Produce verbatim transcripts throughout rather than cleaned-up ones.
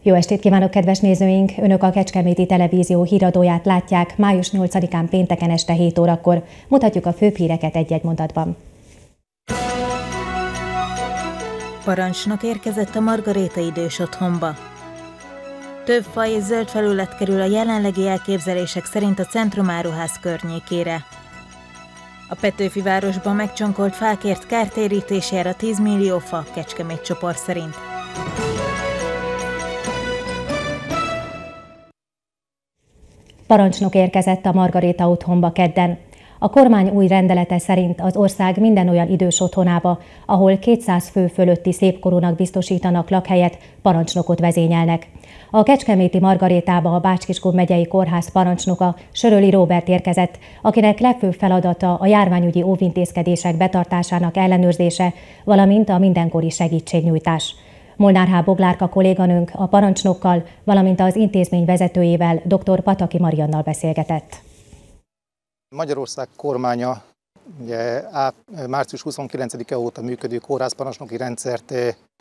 Jó estét kívánok, kedves nézőink! Önök a Kecskeméti Televízió híradóját látják május nyolcadikán pénteken este hét órakor. Mutatjuk a főbb híreket egy-egy mondatban. Parancsnok érkezett a Margaréta idős otthonba. Több faj és zöld felület kerül a jelenlegi elképzelések szerint a Centrumáruház környékére. A Petőfi városban megcsonkolt fákért kártérítésére tíz millió fa Kecskemét csoport szerint. Parancsnok érkezett a Margaréta otthonba kedden. A kormány új rendelete szerint az ország minden olyan idős otthonába, ahol kétszáz fő fölötti szépkorúnak biztosítanak lakhelyet, parancsnokot vezényelnek. A kecskeméti Margarétába a Bács-Kiskun megyei kórház parancsnoka, Söröli Róbert érkezett, akinek legfőbb feladata a járványügyi óvintézkedések betartásának ellenőrzése, valamint a mindenkori segítségnyújtás. Molnár H. Boglárka kolléganőnk a parancsnokkal, valamint az intézmény vezetőjével, dr. Pataki Mariannal beszélgetett. Magyarország kormánya ugye, március huszonkilencedike óta működő kórházparancsnoki rendszert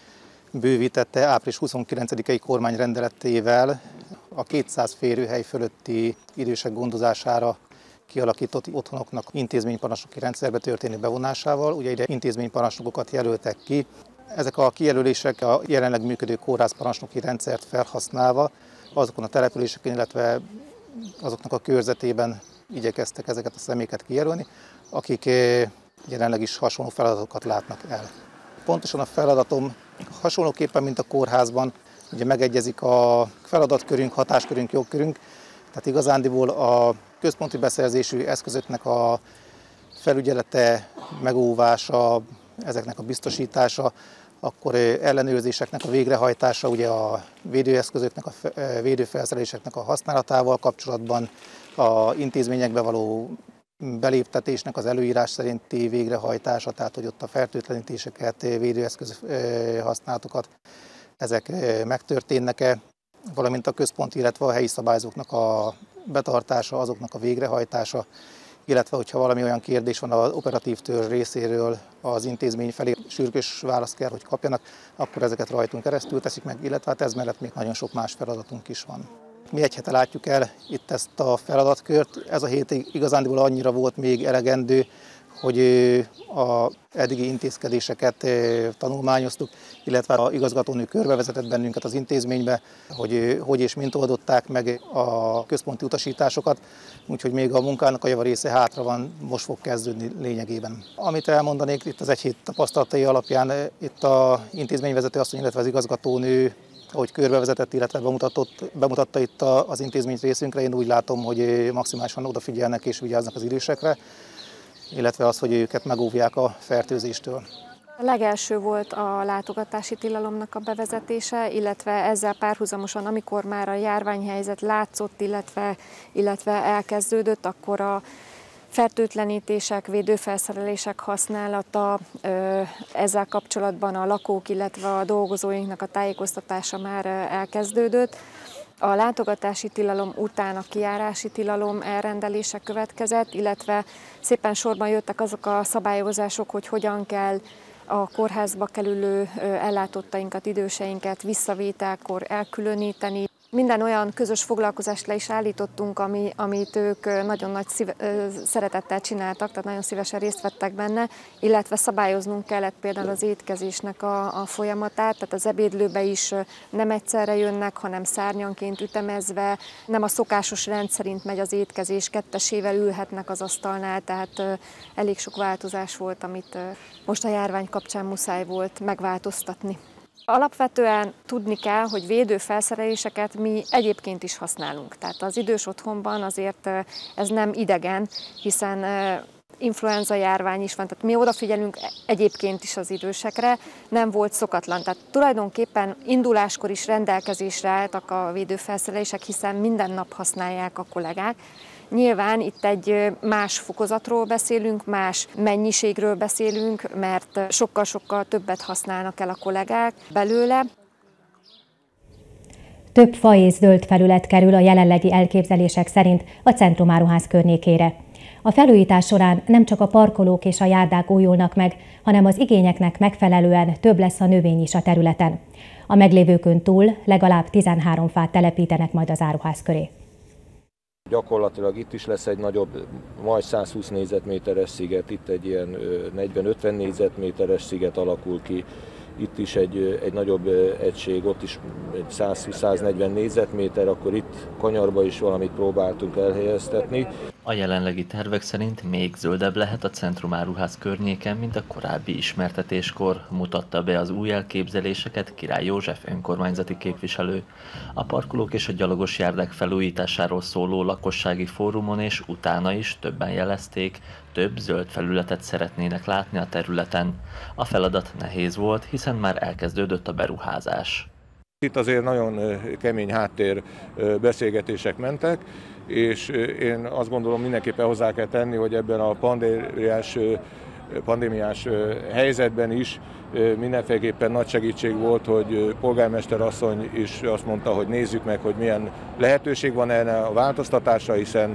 bővítette április huszonkilencedikei kormányrendeletével a kétszáz férőhely fölötti idősek gondozására kialakított otthonoknak intézményparancsnoki rendszerbe történő bevonásával. Ugye ide intézményparancsnokokat jelöltek ki. Ezek a kijelölések a jelenleg működő kórházparancsnoki rendszert felhasználva azokon a településeken, illetve azoknak a körzetében igyekeztek ezeket a személyeket kijelölni, akik jelenleg is hasonló feladatokat látnak el. Pontosan a feladatom hasonlóképpen, mint a kórházban, ugye megegyezik a feladatkörünk, hatáskörünk, jogkörünk, tehát igazándiból a központi beszerzésű eszközöknek a felügyelete, megóvása, ezeknek a biztosítása, akkor ellenőrzéseknek a végrehajtása, ugye a védőeszközöknek, a védőfelszereléseknek a használatával kapcsolatban, a intézményekbe való beléptetésnek az előírás szerinti végrehajtása, tehát hogy ott a fertőtlenítéseket, védőeszköz használatokat, ezek megtörténnek-e, valamint a központi, illetve a helyi szabályzóknak a betartása, azoknak a végrehajtása, illetve hogyha valami olyan kérdés van az operatív törzs részéről az intézmény felé, sürgős választ kell, hogy kapjanak, akkor ezeket rajtunk keresztül teszik meg, illetve hát ez mellett még nagyon sok más feladatunk is van. Mi egy hete látjuk el itt ezt a feladatkört, ez a hét igazándiból annyira volt még elegendő, hogy az eddigi intézkedéseket tanulmányoztuk, illetve az igazgatónő körbevezetett bennünket az intézménybe, hogy hogy és mint oldották meg a központi utasításokat, úgyhogy még a munkának a javarésze hátra van, most fog kezdődni lényegében. Amit elmondanék itt az egy hét tapasztalatai alapján, itt az intézményvezető asszony, illetve az igazgatónő, ahogy körbevezetett, illetve bemutatott, bemutatta itt az intézmény részünkre, én úgy látom, hogy maximálisan odafigyelnek és vigyáznak az idősekre, illetve az, hogy őket megóvják a fertőzéstől. A legelső volt a látogatási tilalomnak a bevezetése, illetve ezzel párhuzamosan, amikor már a járványhelyzet látszott, illetve, illetve elkezdődött, akkor a fertőtlenítések, védőfelszerelések használata, ezzel kapcsolatban a lakók, illetve a dolgozóinknak a tájékoztatása már elkezdődött. A látogatási tilalom után a kijárási tilalom elrendelése következett, illetve szépen sorban jöttek azok a szabályozások, hogy hogyan kell a kórházba kerülő ellátottainkat, időseinket visszavételkor elkülöníteni. Minden olyan közös foglalkozást le is állítottunk, ami, amit ők nagyon nagy szíve, szeretettel csináltak, tehát nagyon szívesen részt vettek benne, illetve szabályoznunk kellett például az étkezésnek a, a folyamatát, tehát az ebédlőbe is nem egyszerre jönnek, hanem szárnyanként ütemezve, nem a szokásos rend szerint megy az étkezés, kettesével ülhetnek az asztalnál, tehát elég sok változás volt, amit most a járvány kapcsán muszáj volt megváltoztatni. Alapvetően tudni kell, hogy védőfelszereléseket mi egyébként is használunk. Tehát az idős otthonban azért ez nem idegen, hiszen influenza járvány is van, tehát mi odafigyelünk egyébként is az idősekre, nem volt szokatlan. Tehát tulajdonképpen induláskor is rendelkezésre álltak a védőfelszerelések, hiszen minden nap használják a kollégák. Nyilván itt egy más fokozatról beszélünk, más mennyiségről beszélünk, mert sokkal-sokkal többet használnak el a kollégák belőle. Több fa és zöld felület kerül a jelenlegi elképzelések szerint a Centrumáruház környékére. A felújítás során nem csak a parkolók és a járdák újulnak meg, hanem az igényeknek megfelelően több lesz a növény is a területen. A meglévőkön túl legalább tizenhárom fát telepítenek majd az áruház köré. Gyakorlatilag itt is lesz egy nagyobb, majd százhúsz négyzetméteres sziget, itt egy ilyen negyven-ötven négyzetméteres sziget alakul ki. Itt is egy, egy nagyobb egység, ott is egy százhúsz-száznegyven négyzetméter, akkor itt kanyarba is valamit próbáltunk elhelyeztetni. A jelenlegi tervek szerint még zöldebb lehet a Centrum Áruház környéken, mint a korábbi ismertetéskor, mutatta be az új elképzeléseket Király József önkormányzati képviselő. A parkolók és a gyalogos járdák felújításáról szóló lakossági fórumon és utána is többen jelezték, több zöld felületet szeretnének látni a területen. A feladat nehéz volt, hiszen már elkezdődött a beruházás. Itt azért nagyon kemény háttér beszélgetések mentek, és én azt gondolom, mindenképpen hozzá kell tenni, hogy ebben a pandémiás, pandémiás helyzetben is mindenféleképpen nagy segítség volt, hogy polgármester asszony is azt mondta, hogy nézzük meg, hogy milyen lehetőség van erre a változtatásra, hiszen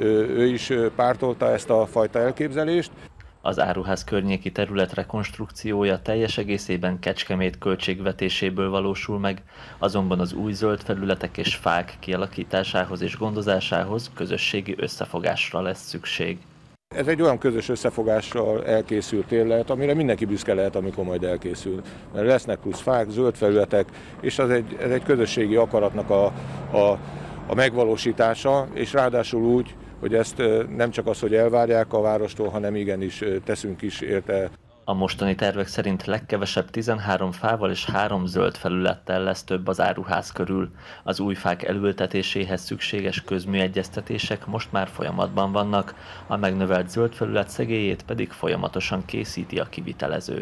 ő is pártolta ezt a fajta elképzelést. Az áruház környéki terület rekonstrukciója teljes egészében Kecskemét költségvetéséből valósul meg, azonban az új zöld felületek és fák kialakításához és gondozásához közösségi összefogásra lesz szükség. Ez egy olyan közös összefogással elkészült terület, amire mindenki büszke lehet, amikor majd elkészül. Mert lesznek plusz fák, zöld felületek, és az egy, ez egy közösségi akaratnak a, a, a megvalósítása, és ráadásul úgy, hogy ezt nem csak az, hogy elvárják a várostól, hanem igenis teszünk is érte. A mostani tervek szerint legkevesebb tizenhárom fával és három zöld felülettel lesz több az áruház körül. Az új fák elültetéséhez szükséges közműegyeztetések most már folyamatban vannak, a megnövelt zöld felület szegélyét pedig folyamatosan készíti a kivitelező.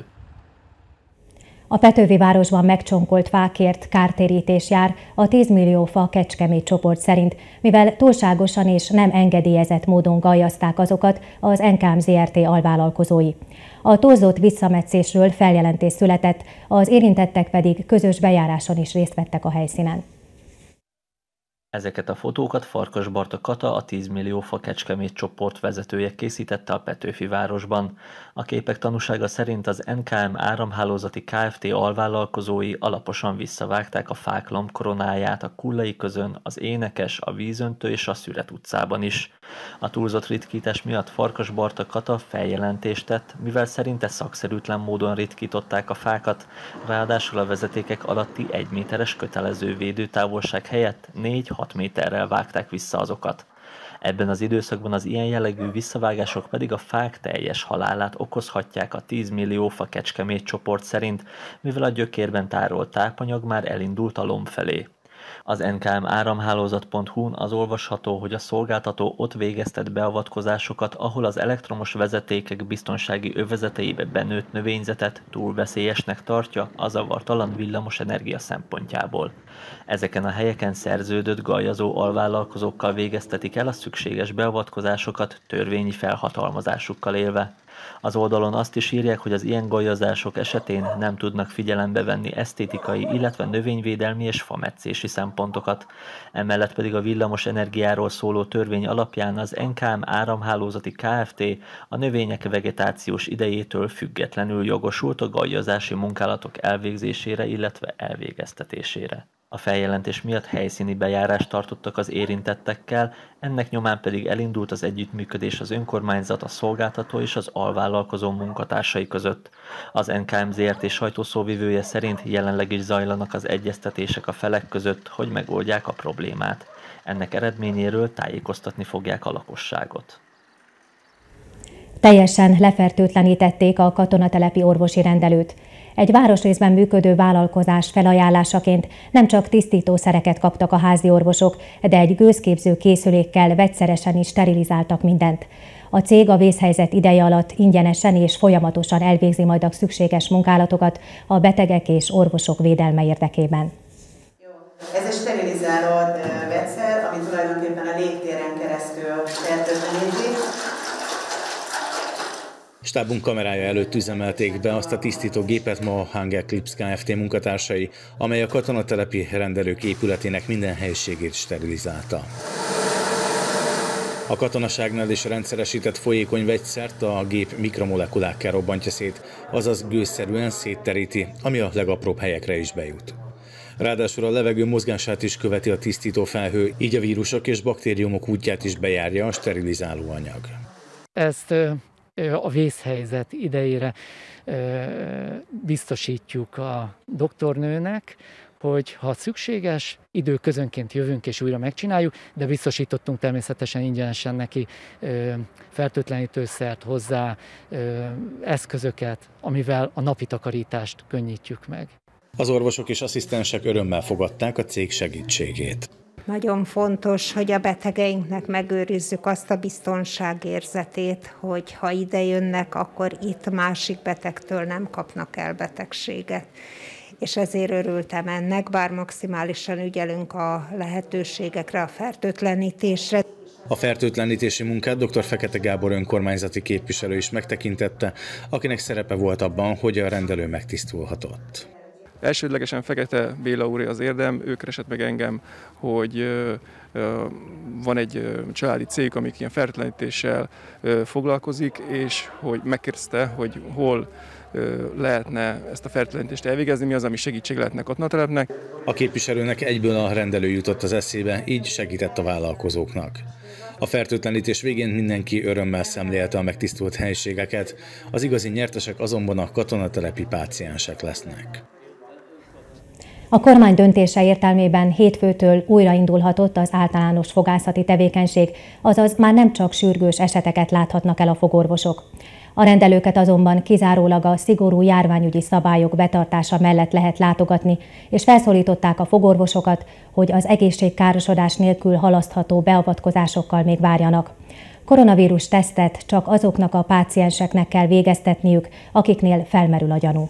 A Petőfi városban megcsonkolt fákért kártérítés jár a tíz millió fa Kecskemét csoport szerint, mivel túlságosan és nem engedélyezett módon gajazták azokat az en ká em zé er té alvállalkozói. A túlzott visszametszésről feljelentés született, az érintettek pedig közös bejáráson is részt vettek a helyszínen. Ezeket a fotókat Farkas Barta Kata, a tíz millió fa Kecskemét csoport vezetője készítette a Petőfi városban. A képek tanúsága szerint az en ká em áramhálózati Kft. Alvállalkozói alaposan visszavágták a fák lombkoronáját a Kullai közön, az Énekes, a Vízöntő és a Szüret utcában is. A túlzott ritkítás miatt Farkas Barta Kata feljelentést tett, mivel szerinte szakszerűtlen módon ritkították a fákat, ráadásul a vezetékek alatti egy méteres kötelező védőtávolság helyett négy-hat méterrel vágták vissza azokat. Ebben az időszakban az ilyen jellegű visszavágások pedig a fák teljes halálát okozhatják a tíz millió fa Kecskemét csoport szerint, mivel a gyökérben tárolt tápanyag már elindult a lomb felé. Az en ká em áramhálózat pont hu-n az olvasható, hogy a szolgáltató ott végeztet beavatkozásokat, ahol az elektromos vezetékek biztonsági övezeteibe benőtt növényzetet túl veszélyesnek tartja a zavartalan villamos energia szempontjából. Ezeken a helyeken szerződött gajazó alvállalkozókkal végeztetik el a szükséges beavatkozásokat törvényi felhatalmazásukkal élve. Az oldalon azt is írják, hogy az ilyen gajazások esetén nem tudnak figyelembe venni esztétikai, illetve növényvédelmi és fametszési szempontokat. Emellett pedig a villamos energiáról szóló törvény alapján az en ká em áramhálózati Kft. A növények vegetációs idejétől függetlenül jogosult a gajazási munkálatok elvégzésére, illetve elvégeztetésére. A feljelentés miatt helyszíni bejárást tartottak az érintettekkel, ennek nyomán pedig elindult az együttműködés az önkormányzat, a szolgáltató és az alvállalkozó munkatársai között. Az en ká em zé er té sajtószóvivője szerint jelenleg is zajlanak az egyeztetések a felek között, hogy megoldják a problémát. Ennek eredményéről tájékoztatni fogják a lakosságot. Teljesen lefertőtlenítették a katonatelepi orvosi rendelőt. Egy városrészben működő vállalkozás felajánlásaként nem csak tisztítószereket kaptak a házi orvosok, de egy gőzképző készülékkel vegyszeresen is sterilizáltak mindent. A cég a vészhelyzet ideje alatt ingyenesen és folyamatosan elvégzi majd a szükséges munkálatokat a betegek és orvosok védelme érdekében. Ez egy sterilizáló vegyszer, ami tulajdonképpen a légtéren keresztül fertőtleníti. Stábunk kamerája előtt üzemelték be azt a tisztító gépet ma a Hunger Clips Kft. Munkatársai, amely a katonatelepi rendelők épületének minden helyiségét sterilizálta. A katonaságnál is rendszeresített folyékony vegyszert a gép mikromolekulákká robbantja szét, azaz gőzszerűen szétteríti, ami a legapróbb helyekre is bejut. Ráadásul a levegő mozgását is követi a tisztító felhő, így a vírusok és baktériumok útját is bejárja a sterilizáló anyag. Ezt a vészhelyzet idejére biztosítjuk a doktornőnek, hogy ha szükséges, időközönként jövünk és újra megcsináljuk, de biztosítottunk természetesen ingyenesen neki fertőtlenítőszert hozzá, eszközöket, amivel a napi takarítást könnyítjük meg. Az orvosok és asszisztensek örömmel fogadták a cég segítségét. Nagyon fontos, hogy a betegeinknek megőrizzük azt a biztonságérzetét, hogy ha ide jönnek, akkor itt másik betegtől nem kapnak el betegséget. És ezért örültem ennek, bár maximálisan ügyelünk a lehetőségekre, a fertőtlenítésre. A fertőtlenítési munkát dr. Fekete Gábor önkormányzati képviselő is megtekintette, akinek szerepe volt abban, hogy a rendelő megtisztulhatott. Elsődlegesen Fekete Béla úré az érdem, ő keresett meg engem, hogy van egy családi cég, amik ilyen fertőtlenítéssel foglalkozik, és hogy megkérdezte, hogy hol lehetne ezt a fertőtlenítést elvégezni, mi az, ami segítség lehetne katonatelepnek. A képviselőnek egyből a rendelő jutott az eszébe, így segített a vállalkozóknak. A fertőtlenítés végén mindenki örömmel szemlélte a megtisztult helyiségeket, az igazi nyertesek azonban a katonatelepi páciensek lesznek. A kormány döntése értelmében hétfőtől újraindulhatott az általános fogászati tevékenység, azaz már nem csak sürgős eseteket láthatnak el a fogorvosok. A rendelőket azonban kizárólag a szigorú járványügyi szabályok betartása mellett lehet látogatni, és felszólították a fogorvosokat, hogy az egészségkárosodás nélkül halasztható beavatkozásokkal még várjanak. Koronavírus tesztet csak azoknak a pácienseknek kell végeztetniük, akiknél felmerül a gyanú.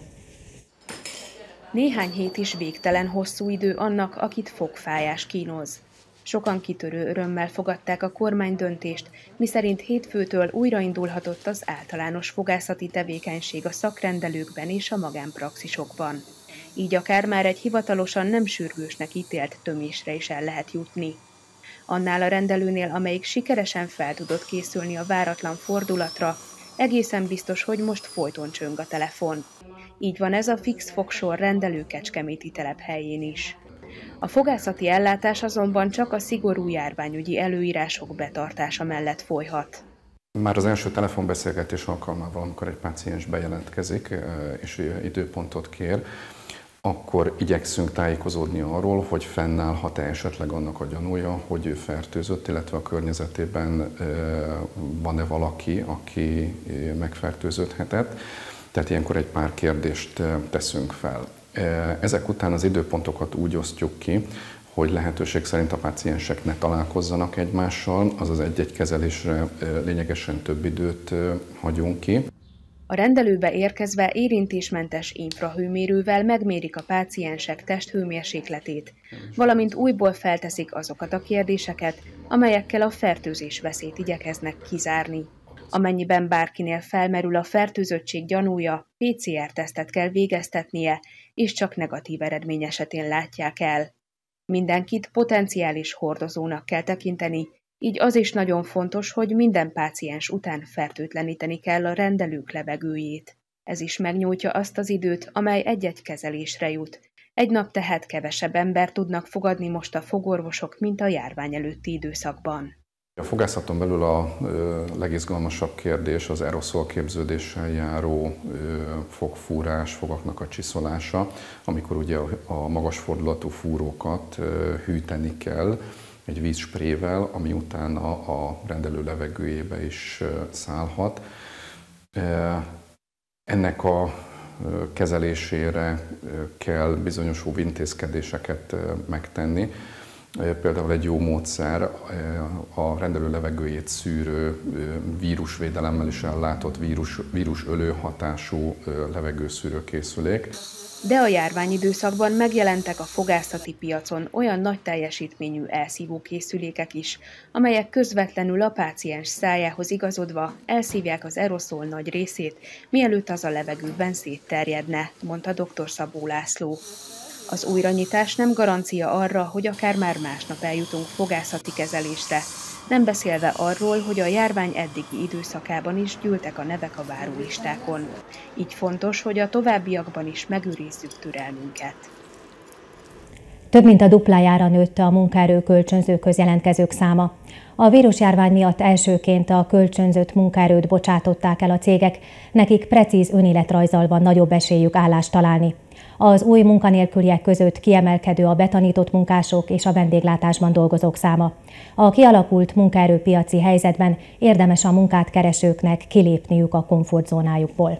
Néhány hét is végtelen hosszú idő annak, akit fogfájás kínoz. Sokan kitörő örömmel fogadták a kormány döntést, miszerint hétfőtől újraindulhatott az általános fogászati tevékenység a szakrendelőkben és a magánpraxisokban. Így akár már egy hivatalosan nem sürgősnek ítélt tömésre is el lehet jutni. Annál a rendelőnél, amelyik sikeresen fel tudott készülni a váratlan fordulatra, egészen biztos, hogy most folyton csöng a telefon. Így van ez a fix fogsor rendelő kecskeméti telephelyén is. A fogászati ellátás azonban csak a szigorú járványügyi előírások betartása mellett folyhat. Már az első telefonbeszélgetés alkalmával, amikor egy páciens bejelentkezik és időpontot kér, akkor igyekszünk tájékozódni arról, hogy fennállhat-e esetleg annak a gyanúja, hogy ő fertőzött, illetve a környezetében van-e valaki, aki megfertőződhetett. Tehát ilyenkor egy pár kérdést teszünk fel. Ezek után az időpontokat úgy osztjuk ki, hogy lehetőség szerint a páciensek ne találkozzanak egymással, azaz egy-egy kezelésre lényegesen több időt hagyunk ki. A rendelőbe érkezve érintésmentes infrahőmérővel megmérik a páciensek testhőmérsékletét, valamint újból felteszik azokat a kérdéseket, amelyekkel a fertőzés veszélyt igyekeznek kizárni. Amennyiben bárkinél felmerül a fertőzöttség gyanúja, pé cé er-tesztet kell végeztetnie, és csak negatív eredmény esetén látják el. Mindenkit potenciális hordozónak kell tekinteni, így az is nagyon fontos, hogy minden páciens után fertőtleníteni kell a rendelők levegőjét. Ez is megnyújtja azt az időt, amely egy-egy kezelésre jut. Egy nap tehát kevesebb ember tudnak fogadni most a fogorvosok, mint a járvány előtti időszakban. A fogászaton belül a legizgalmasabb kérdés az aeroszol képződéssel járó fogfúrás, fogaknak a csiszolása, amikor ugye a magas fordulatú fúrókat hűteni kell egy vízsprével, ami utána a rendelő levegőjébe is szállhat. Ennek a kezelésére kell bizonyos óvintézkedéseket megtenni. Például egy jó módszer a rendelő levegőjét szűrő, vírusvédelemmel is ellátott vírus, vírusölő hatású levegőszűrőkészülék. De a járványidőszakban megjelentek a fogászati piacon olyan nagy teljesítményű elszívó készülékek is, amelyek közvetlenül a páciens szájához igazodva elszívják az aeroszol nagy részét, mielőtt az a levegőben szétterjedne, mondta dr. Szabó László. Az újranyitás nem garancia arra, hogy akár már másnap eljutunk fogászati kezelésre, nem beszélve arról, hogy a járvány eddigi időszakában is gyűltek a nevek a várólistákon. Így fontos, hogy a továbbiakban is megőrizzük türelmünket. Több mint a duplájára nőtt a munkaerő kölcsönzőkhöz jelentkezők száma. A vírusjárvány miatt elsőként a kölcsönzött munkaerőt bocsátották el a cégek, nekik precíz önéletrajzzal van nagyobb esélyük állást találni. Az új munkanélküliek között kiemelkedő a betanított munkások és a vendéglátásban dolgozók száma. A kialakult munkaerőpiaci helyzetben érdemes a munkát keresőknek kilépniük a komfortzónájukból.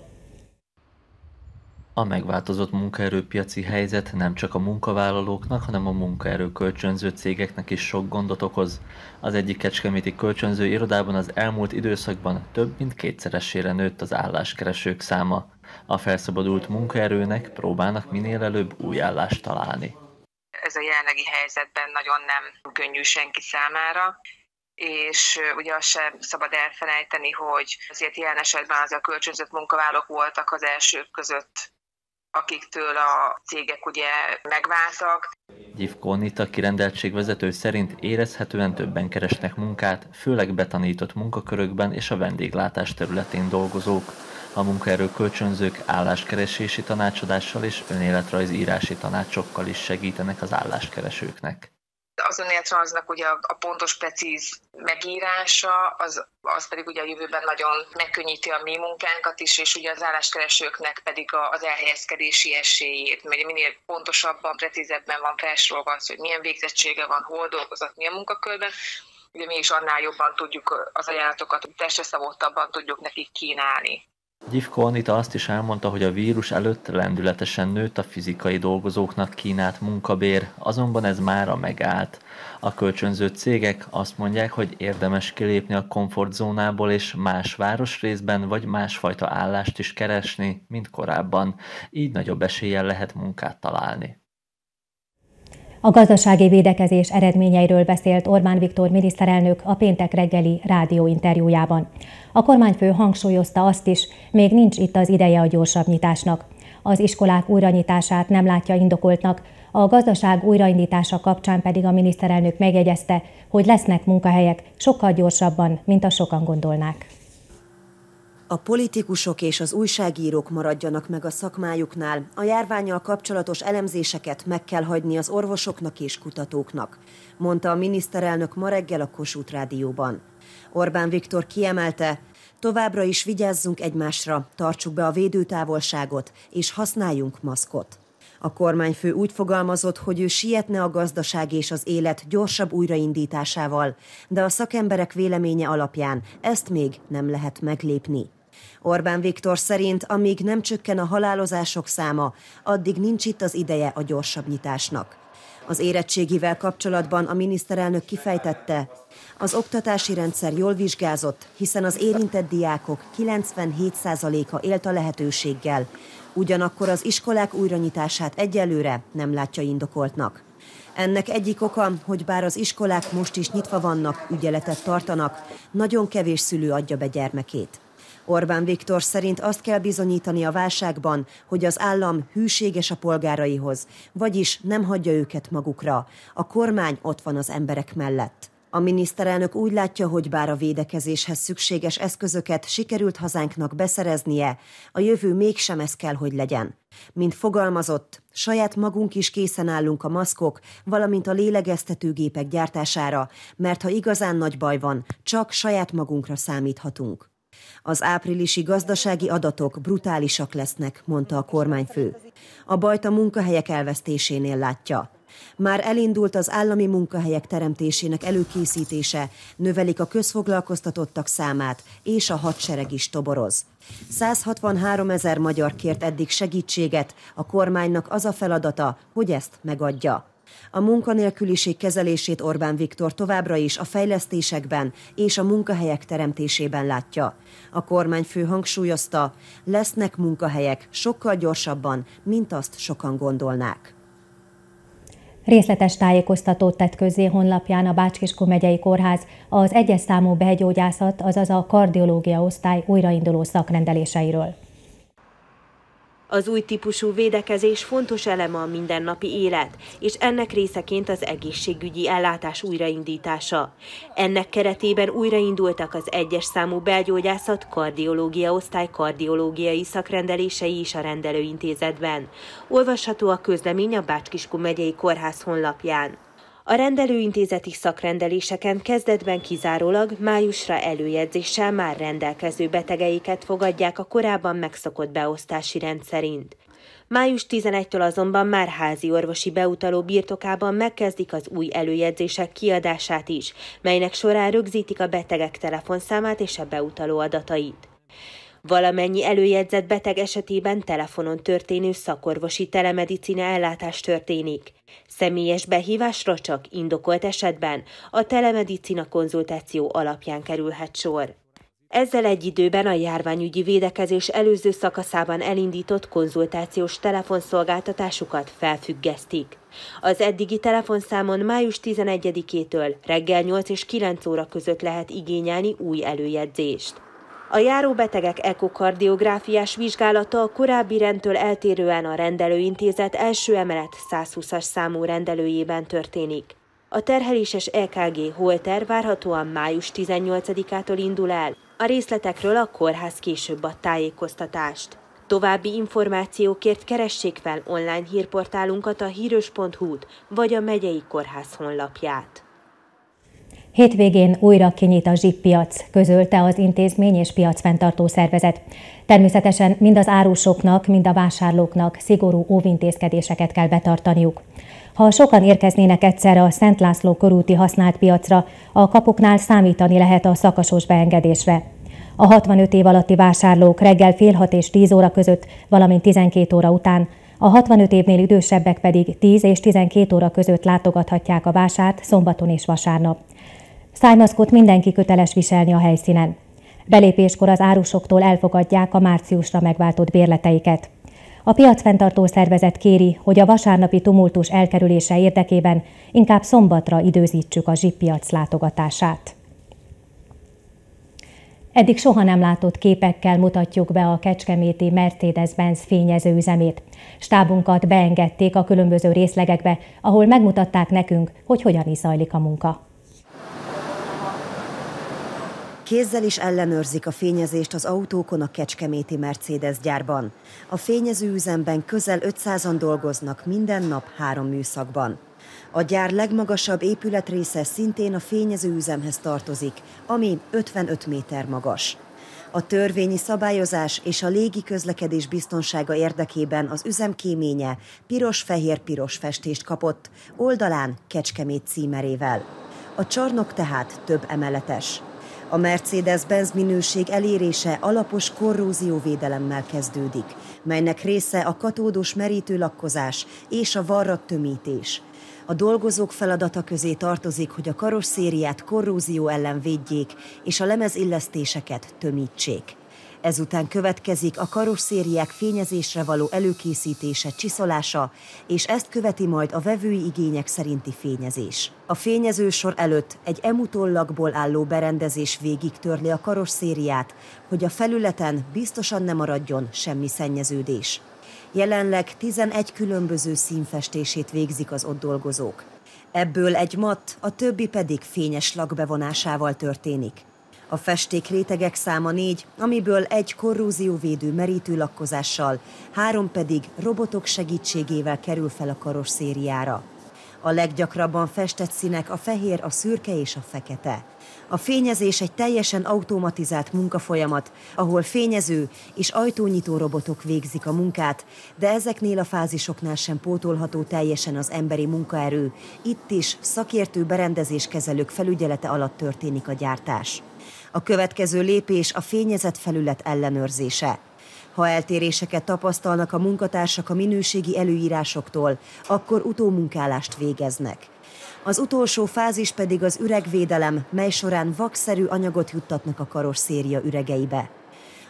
A megváltozott munkaerőpiaci helyzet nem csak a munkavállalóknak, hanem a munkaerő kölcsönző cégeknek is sok gondot okoz. Az egyik kecskeméti kölcsönző irodában az elmúlt időszakban több mint kétszeresére nőtt az álláskeresők száma. A felszabadult munkaerőnek próbálnak minél előbb új állást találni. Ez a jelenlegi helyzetben nagyon nem könnyű senki számára, és ugye azt sem szabad elfelejteni, hogy azért jelen esetben az a kölcsönzött munkavállalók voltak az elsők között, akiktől a cégek ugye megváltak. Gyifko Anita kirendeltségvezető szerint érezhetően többen keresnek munkát, főleg betanított munkakörökben és a vendéglátás területén dolgozók. A munkaerő kölcsönzők álláskeresési tanácsadással és önéletrajzírási tanácsokkal is segítenek az álláskeresőknek. Az önéletrajznak ugye a pontos, precíz megírása, az, az pedig ugye a jövőben nagyon megkönnyíti a mi munkánkat is, és ugye az álláskeresőknek pedig az elhelyezkedési esélyét, mert minél pontosabban, precízebben van felsorolva az, hogy milyen végzettsége van, hol dolgozott, milyen munkakörben, ugye mi is annál jobban tudjuk az ajánlatokat, testre szabottabban tudjuk nekik kínálni. Gyifko Anita azt is elmondta, hogy a vírus előtt lendületesen nőtt a fizikai dolgozóknak kínált munkabér, azonban ez mára megállt. A kölcsönző cégek azt mondják, hogy érdemes kilépni a komfortzónából és más városrészben vagy másfajta állást is keresni, mint korábban. Így nagyobb eséllyel lehet munkát találni. A gazdasági védekezés eredményeiről beszélt Orbán Viktor miniszterelnök a péntek reggeli rádióinterjújában. A kormányfő hangsúlyozta azt is, még nincs itt az ideje a gyorsabb nyitásnak. Az iskolák újranyitását nem látja indokoltnak, a gazdaság újraindítása kapcsán pedig a miniszterelnök megjegyezte, hogy lesznek munkahelyek sokkal gyorsabban, mint a sokan gondolnák. A politikusok és az újságírók maradjanak meg a szakmájuknál, a járvánnyal kapcsolatos elemzéseket meg kell hagyni az orvosoknak és kutatóknak, mondta a miniszterelnök ma reggel a Kossuth Rádióban. Orbán Viktor kiemelte, továbbra is vigyázzunk egymásra, tartsuk be a védőtávolságot és használjunk maszkot. A kormányfő úgy fogalmazott, hogy ő sietne a gazdaság és az élet gyorsabb újraindításával, de a szakemberek véleménye alapján ezt még nem lehet meglépni. Orbán Viktor szerint, amíg nem csökken a halálozások száma, addig nincs itt az ideje a gyorsabb nyitásnak. Az érettségivel kapcsolatban a miniszterelnök kifejtette, az oktatási rendszer jól vizsgázott, hiszen az érintett diákok kilencvenhét százaléka élt a lehetőséggel, ugyanakkor az iskolák újranyitását egyelőre nem látja indokoltnak. Ennek egyik oka, hogy bár az iskolák most is nyitva vannak, ügyeletet tartanak, nagyon kevés szülő adja be gyermekét. Orbán Viktor szerint azt kell bizonyítani a válságban, hogy az állam hűséges a polgáraihoz, vagyis nem hagyja őket magukra. A kormány ott van az emberek mellett. A miniszterelnök úgy látja, hogy bár a védekezéshez szükséges eszközöket sikerült hazánknak beszereznie, a jövő mégsem ez kell, hogy legyen. Mint fogalmazott, saját magunk is készen állunk a maszkok, valamint a lélegeztetőgépek gyártására, mert ha igazán nagy baj van, csak saját magunkra számíthatunk. Az áprilisi gazdasági adatok brutálisak lesznek, mondta a kormányfő. A bajt a munkahelyek elvesztésénél látja. Már elindult az állami munkahelyek teremtésének előkészítése, növelik a közfoglalkoztatottak számát, és a hadsereg is toboroz. száz hatvanhárom ezer magyar kért eddig segítséget, a kormánynak az a feladata, hogy ezt megadja. A munkanélküliség kezelését Orbán Viktor továbbra is a fejlesztésekben és a munkahelyek teremtésében látja. A kormányfő hangsúlyozta, lesznek munkahelyek sokkal gyorsabban, mint azt sokan gondolnák. Részletes tájékoztatót tett közzé honlapján a Bács-Kiskun megyei kórház az egyes számú belgyógyászat, azaz a kardiológia osztály újrainduló szakrendeléseiről. Az új típusú védekezés fontos eleme a mindennapi élet, és ennek részeként az egészségügyi ellátás újraindítása. Ennek keretében újraindultak az egyes számú belgyógyászat kardiológia osztály kardiológiai szakrendelései is a rendelőintézetben. Olvasható a közlemény a Bács-Kiskun megyei kórház honlapján. A rendelőintézeti szakrendeléseken kezdetben kizárólag májusra előjegyzéssel már rendelkező betegeiket fogadják a korábban megszokott beosztási rend szerint. május tizenegyedikétől azonban már házi orvosi beutaló birtokában megkezdik az új előjegyzések kiadását is, melynek során rögzítik a betegek telefonszámát és a beutaló adatait. Valamennyi előjegyzett beteg esetében telefonon történő szakorvosi telemedicina ellátás történik. Személyes behívásra csak indokolt esetben a telemedicina konzultáció alapján kerülhet sor. Ezzel egy időben a járványügyi védekezés előző szakaszában elindított konzultációs telefonszolgáltatásukat felfüggesztik. Az eddigi telefonszámon május tizenegyedikétől reggel nyolc és kilenc óra között lehet igényelni új előjegyzést. A járóbetegek ekokardiográfiás vizsgálata a korábbi rendtől eltérően a rendelőintézet első emelet százhúszas számú rendelőjében történik. A terheléses é ká gé Holter várhatóan május tizennyolcadikától indul el. A részletekről a kórház később ad tájékoztatást. További információkért keressék fel online hírportálunkat, a hírös pont hu-t vagy a megyei kórház honlapját. Hétvégén újra kinyit a zsippiac, közölte az intézmény és piacfenntartó szervezet. Természetesen mind az árusoknak, mind a vásárlóknak szigorú óvintézkedéseket kell betartaniuk. Ha sokan érkeznének egyszerre a Szent László körúti használt piacra, a kapuknál számítani lehet a szakasos beengedésre. A hatvanöt év alatti vásárlók reggel fél hat és tíz óra között, valamint tizenkét óra után, a hatvanöt évnél idősebbek pedig tíz és tizenkét óra között látogathatják a vásárt szombaton és vasárnap. Szájmaszkot mindenki köteles viselni a helyszínen. Belépéskor az árusoktól elfogadják a márciusra megváltott bérleteiket. A piacfenntartó szervezet kéri, hogy a vasárnapi tumultus elkerülése érdekében inkább szombatra időzítsük a zsippiac látogatását. Eddig soha nem látott képekkel mutatjuk be a kecskeméti Mercedes-Benz fényezőüzemét. Stábunkat beengedték a különböző részlegekbe, ahol megmutatták nekünk, hogy hogyan is zajlik a munka. Kézzel is ellenőrzik a fényezést az autókon a kecskeméti Mercedes gyárban. A fényezőüzemben közel ötszázan dolgoznak minden nap három műszakban. A gyár legmagasabb épületrésze szintén a fényezőüzemhez tartozik, ami ötvenöt méter magas. A törvényi szabályozás és a légi közlekedés biztonsága érdekében az üzem kéménye piros-fehér-piros festést kapott, oldalán Kecskemét címerével. A csarnok tehát több emeletes. A Mercedes-Benz minőség elérése alapos korrózióvédelemmel kezdődik, melynek része a katódos merítőlakkozás és a varrat tömítés. A dolgozók feladata közé tartozik, hogy a karosszériát korrózió ellen védjék és a lemezillesztéseket tömítsék. Ezután következik a karosszériák fényezésre való előkészítése, csiszolása, és ezt követi majd a vevői igények szerinti fényezés. A fényezősor előtt egy emutollagból álló berendezés végig törli a karosszériát, hogy a felületen biztosan ne maradjon semmi szennyeződés. Jelenleg tizenegy különböző színfestését végzik az ott dolgozók. Ebből egy matt, a többi pedig fényes lag bevonásával történik. A festék rétegek száma négy, amiből egy korrózióvédő merítőlakkozással, három pedig robotok segítségével kerül fel a karosszériára. A leggyakrabban festett színek a fehér, a szürke és a fekete. A fényezés egy teljesen automatizált munkafolyamat, ahol fényező és ajtónyitó robotok végzik a munkát, de ezeknél a fázisoknál sem pótolható teljesen az emberi munkaerő. Itt is szakértő berendezéskezelők felügyelete alatt történik a gyártás. A következő lépés a fényezett felület ellenőrzése. Ha eltéréseket tapasztalnak a munkatársak a minőségi előírásoktól, akkor utómunkálást végeznek. Az utolsó fázis pedig az üregvédelem, mely során vakszerű anyagot juttatnak a karosszéria üregeibe.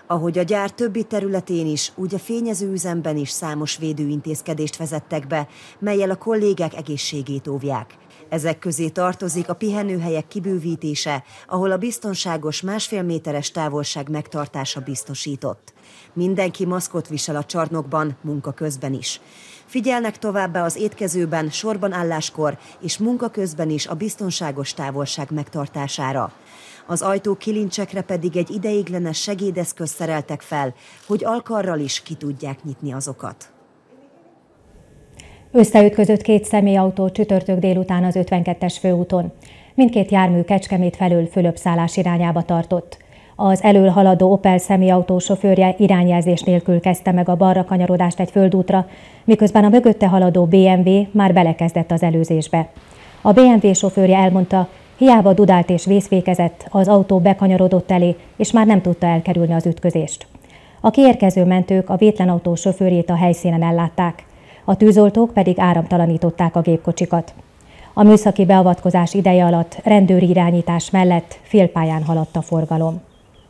Ahogy a gyár többi területén is, úgy a fényezőüzemben is számos védőintézkedést vezettek be, mellyel a kollégák egészségét óvják. Ezek közé tartozik a pihenőhelyek kibővítése, ahol a biztonságos másfél méteres távolság megtartása biztosított. Mindenki maszkot visel a csarnokban, munka közben is. Figyelnek továbbá az étkezőben, sorban álláskor és munka közben is a biztonságos távolság megtartására. Az ajtó kilincsekre pedig egy ideiglenes segédeszközt szereltek fel, hogy alkarral is ki tudják nyitni azokat. Összeütközött két személyautó csütörtök délután az ötvenkettes főúton. Mindkét jármű Kecskemét felől Fülöp-szállás irányába tartott. Az elől haladó Opel személyautó sofőrje irányjelzés nélkül kezdte meg a balra kanyarodást egy földútra, miközben a mögötte haladó bé em vé már belekezdett az előzésbe. A bé em vé sofőrje elmondta, hiába dudált és vészfékezett, az autó bekanyarodott elé, és már nem tudta elkerülni az ütközést. A kiérkező mentők a vétlen autó sofőrjét a helyszínen ellátták, a tűzoltók pedig áramtalanították a gépkocsikat. A műszaki beavatkozás ideje alatt rendőri irányítás mellett félpályán haladt a forgalom.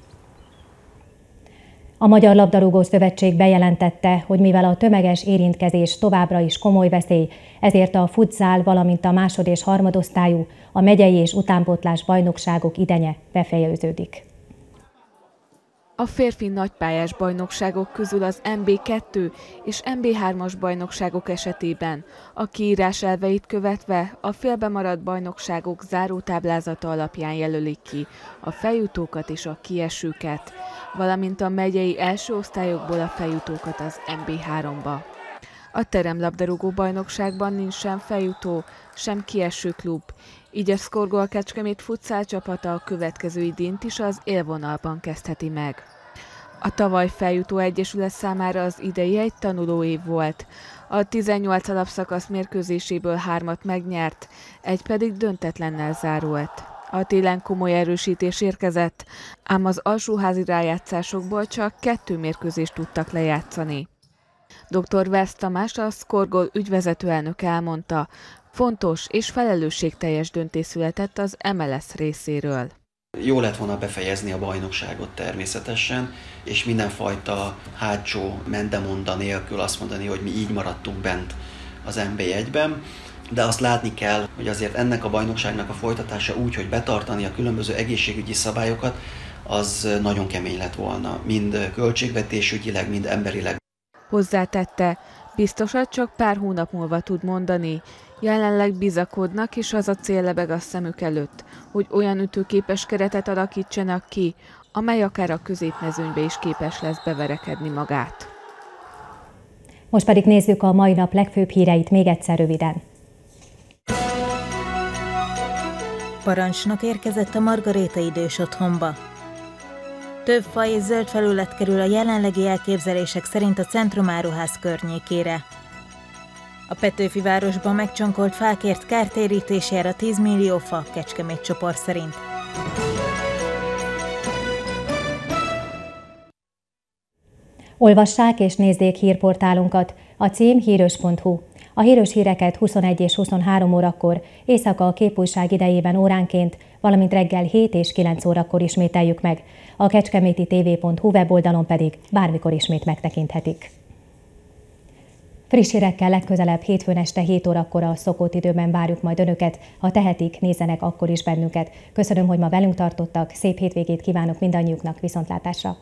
A Magyar Labdarúgó Szövetség bejelentette, hogy mivel a tömeges érintkezés továbbra is komoly veszély, ezért a futzál, valamint a másod- és harmadosztályú, a megyei és utánpótlás bajnokságok idenye befejeződik. A férfi nagypályás bajnokságok közül az em bé kettő és em bé hármas bajnokságok esetében a kiírás elveit követve a félbemaradt bajnokságok zárótáblázata alapján jelölik ki a feljutókat és a kiesőket, valamint a megyei első osztályokból a feljutókat az em bé háromba. A teremlabdarúgó bajnokságban nincs sem feljutó, sem kieső klub, így a Szkorgol Kecskemét futszál csapata a következő idényt is az élvonalban kezdheti meg. A tavaly feljutó egyesület számára az idei egy tanulóév volt. A tizennyolc alapszakasz mérkőzéséből hármat megnyert, egy pedig döntetlennel zárult. A télen komoly erősítés érkezett, ám az alsóházi rájátszásokból csak kettő mérkőzést tudtak lejátszani. doktor Versz Tamás, a Szkorgol ügyvezető elnök elmondta, fontos és felelősségteljes döntés született az em el es részéről. Jó lett volna befejezni a bajnokságot természetesen, és mindenfajta hátsó mendemonda nélkül azt mondani, hogy mi így maradtunk bent az em bé egyben, de azt látni kell, hogy azért ennek a bajnokságnak a folytatása úgy, hogy betartani a különböző egészségügyi szabályokat, az nagyon kemény lett volna, mind költségvetésügyileg, mind emberileg. Hozzátette, biztosat csak pár hónap múlva tud mondani. Jelenleg bizakodnak, és az a cél lebeg a szemük előtt, hogy olyan ütőképes keretet alakítsanak ki, amely akár a középmezőnybe is képes lesz beverekedni magát. Most pedig nézzük a mai nap legfőbb híreit még egyszer röviden. Parancsnok érkezett a Margaréta idős otthonba. Több faj és zöld felület kerül a jelenlegi elképzelések szerint a Centrumáruház környékére. A Petőfi városban megcsonkolt fákért kártérítésére tíz millió fa Kecskemét csoport szerint. Olvassák és nézzék hírportálunkat, a cím hírös pont hu. A hírös híreket huszonegy és huszonhárom órakor, éjszaka a képújság idejében óránként, valamint reggel hét és kilenc órakor ismételjük meg. A kecskeméti té vé pont hu weboldalon pedig bármikor ismét megtekinthetik. Friss hírekkel legközelebb hétfőn este hét órakor a szokott időben várjuk majd önöket, ha tehetik, nézzenek akkor is bennünket. Köszönöm, hogy ma velünk tartottak, szép hétvégét kívánok mindannyiuknak, viszontlátásra!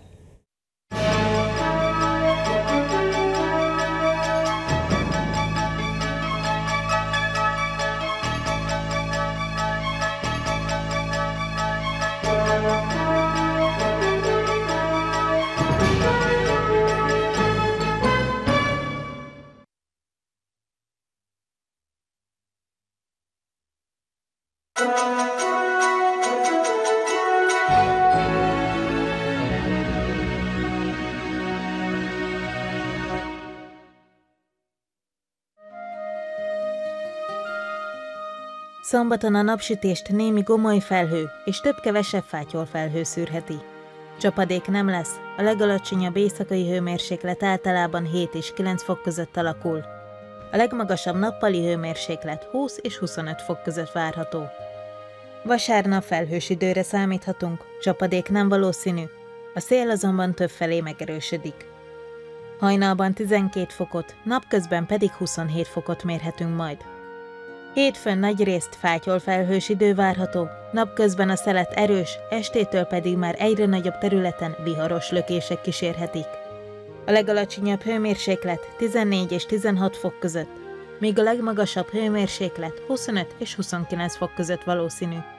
Szombaton a napsütést némi gomoly felhő és több-kevesebb fátyol felhő szűrheti. Csapadék nem lesz, a legalacsonyabb éjszakai hőmérséklet általában hét és kilenc fok között alakul. A legmagasabb nappali hőmérséklet húsz és huszonöt fok között várható. Vasárnap felhős időre számíthatunk, csapadék nem valószínű. A szél azonban többfelé megerősödik. Hajnalban tizenkét fokot, napközben pedig huszonhét fokot mérhetünk majd. Hétfőn nagyrészt fátyol-felhős idő várható, napközben a szelet erős, estétől pedig már egyre nagyobb területen viharos lökések kísérhetik. A legalacsonyabb hőmérséklet tizennégy és tizenhat fok között, míg a legmagasabb hőmérséklet huszonöt és huszonkilenc fok között valószínű.